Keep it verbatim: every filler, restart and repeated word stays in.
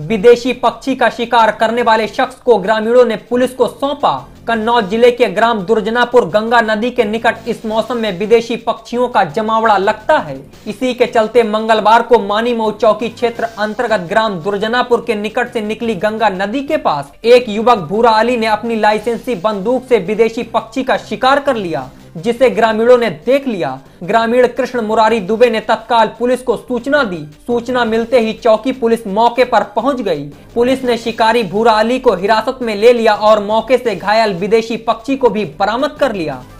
विदेशी पक्षी का शिकार करने वाले शख्स को ग्रामीणों ने पुलिस को सौंपा। कन्नौज जिले के ग्राम दुर्जनापुर गंगा नदी के निकट इस मौसम में विदेशी पक्षियों का जमावड़ा लगता है। इसी के चलते मंगलवार को मानीमऊ चौकी क्षेत्र अंतर्गत ग्राम दुर्जनापुर के निकट से निकली गंगा नदी के पास एक युवक भूरा अली ने अपनी लाइसेंसी बंदूक से विदेशी पक्षी का शिकार कर लिया, जिसे ग्रामीणों ने देख लिया। ग्रामीण कृष्ण मुरारी दुबे ने तत्काल पुलिस को सूचना दी। सूचना मिलते ही चौकी पुलिस मौके पर पहुंच गई। पुलिस ने शिकारी भूरा अली को हिरासत में ले लिया और मौके से घायल विदेशी पक्षी को भी बरामद कर लिया।